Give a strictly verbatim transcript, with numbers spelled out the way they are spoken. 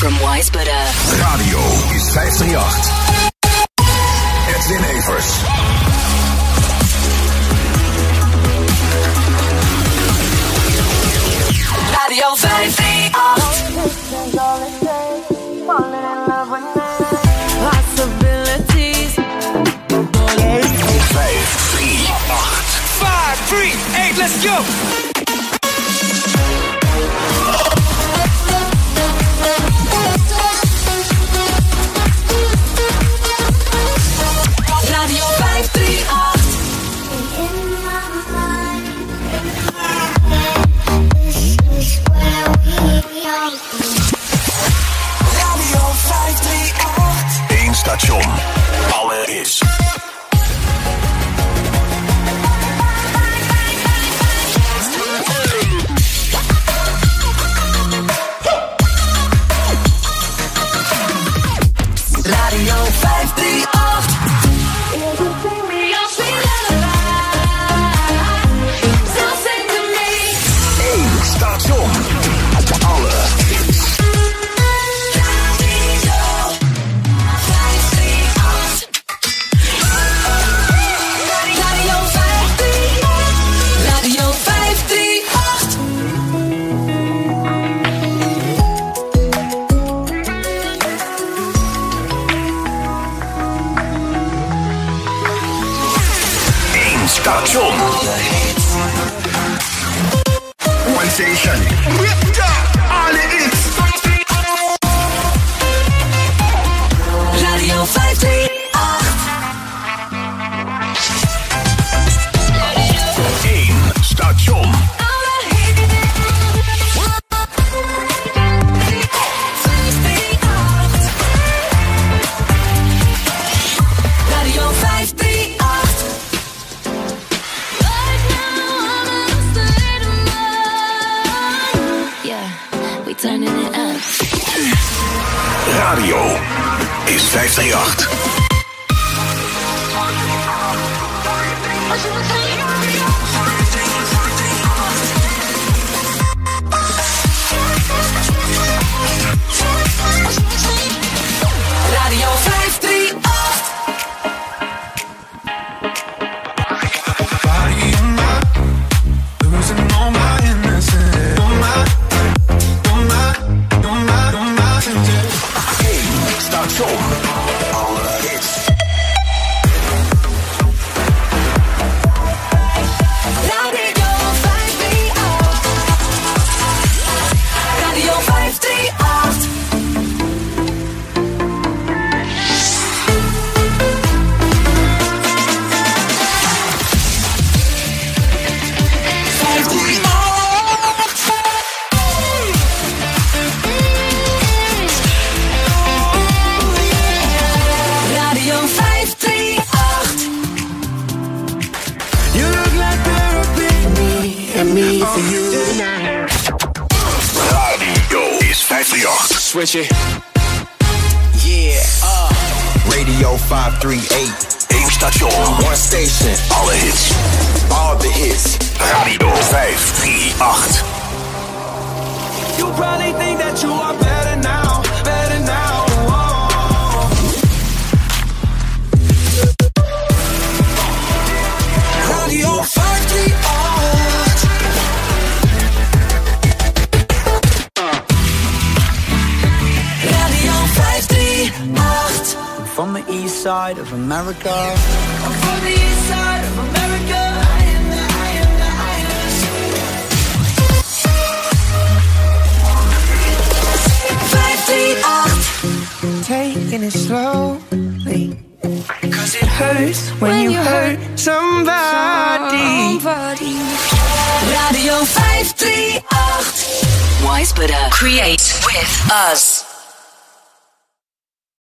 from Wisebuddah. Radio is vijf drie acht. Edwin Evers. Radio vijf drie acht. Possibilities. vijf drie acht. five, three, eight, let's go! Radio vijf drie acht. Radio vijf drie acht. Eén station. Alle hits. Radio vijf drie acht. Eén station. Alle hits. Station. One station. Alle hits. Radio vijf drie acht. Eén station. Radio vijf drie acht. Turning it up. Radio is vijf drie acht. Radio vijf drie acht. Losing all my innocence. All my Station. Alle hits. Radio vijf drie acht. Radio vijf drie acht. vijf drie acht. Radio vijf drie acht. You look like therapy. Me and me for you tonight. Radio is vijf drie acht. Switch it. Yeah, uh. Radio vijf drie acht. Eén station. One station. Alle hits. All the hits. Radio vijf drie acht. You probably think that you are better now, better now. Oh. Radio vijf drie acht. Radio vijf drie acht. From the east side of America. I'm from the east side of America. I am the, I am the, I am. vijf drie acht. Taking it slowly. Cause it hurts when you hurt somebody. Radio vijf drie acht. Wisebuddah. Create with us.